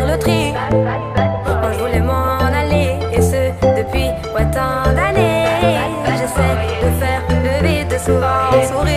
le tri. Moi je voulais m'en aller, et ce depuis tant d'années. J'essaie de faire le vide, souvent sourire.